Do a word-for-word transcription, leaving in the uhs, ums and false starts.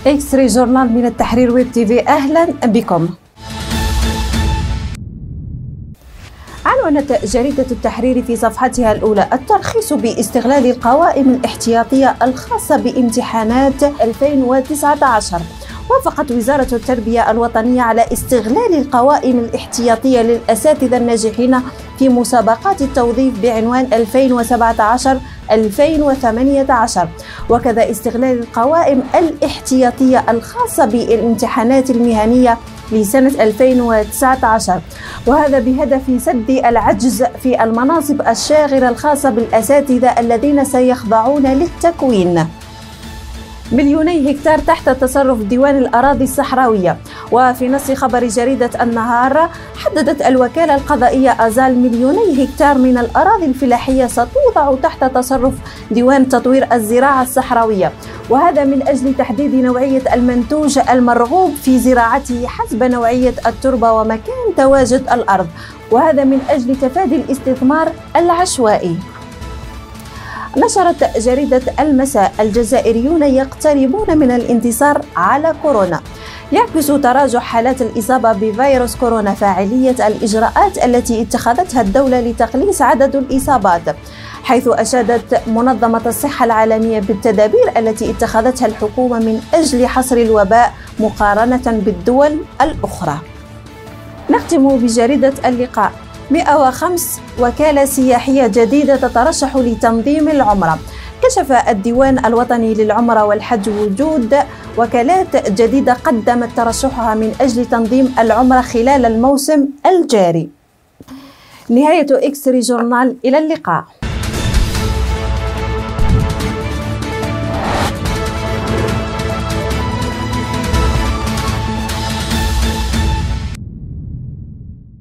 إكستري جورنال من التحرير ويب تي في، أهلا بكم. عنونت جريدة التحرير في صفحتها الأولى الترخيص باستغلال القوائم الاحتياطية الخاصة بامتحانات ألفين وتسعة عشر. وافقت وزارة التربية الوطنية على استغلال القوائم الاحتياطية للأساتذة الناجحين في مسابقات التوظيف بعنوان ألفين وسبعة عشر ألفين وثمانية عشر، وكذا استغلال القوائم الاحتياطية الخاصة بالامتحانات المهنية لسنة ألفين وتسعة عشر، وهذا بهدف سد العجز في المناصب الشاغرة الخاصة بالأساتذة الذين سيخضعون للتكوين. مليوني هكتار تحت تصرف ديوان الأراضي الصحراوية. وفي نص خبر جريدة النهار، حددت الوكالة القضائية أزال مليوني هكتار من الأراضي الفلاحية ستوضع تحت تصرف ديوان تطوير الزراعة الصحراوية، وهذا من أجل تحديد نوعية المنتوج المرغوب في زراعته حسب نوعية التربة ومكان تواجد الأرض، وهذا من أجل تفادي الاستثمار العشوائي. نشرت جريدة المساء الجزائريون يقتربون من الانتصار على كورونا. يعكس تراجع حالات الإصابة بفيروس كورونا فاعلية الإجراءات التي اتخذتها الدولة لتقليص عدد الإصابات، حيث أشادت منظمة الصحة العالمية بالتدابير التي اتخذتها الحكومة من أجل حصر الوباء مقارنة بالدول الأخرى. نختم بجريدة اللقاء. مئة وخمسة وكالة سياحية جديدة تترشح لتنظيم العمرة. كشف الديوان الوطني للعمرة والحج وجود وكالات جديدة قدمت ترشحها من أجل تنظيم العمرة خلال الموسم الجاري. نهاية إكستري جورنال، إلى اللقاء.